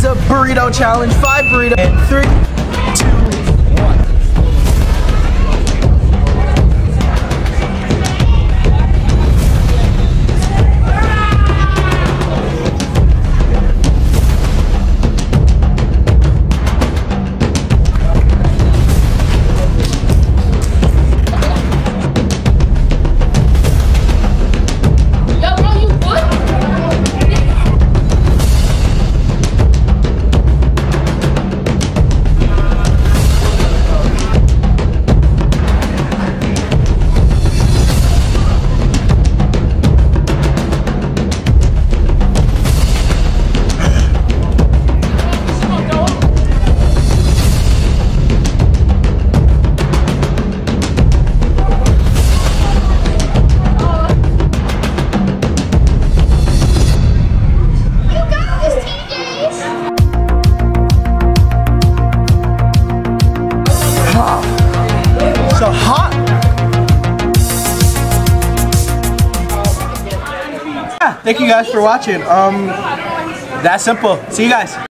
is a burrito challenge. 5 burritos. And 3, 2, 1. So hot. Yeah, thank you guys for watching. That's simple. See you guys.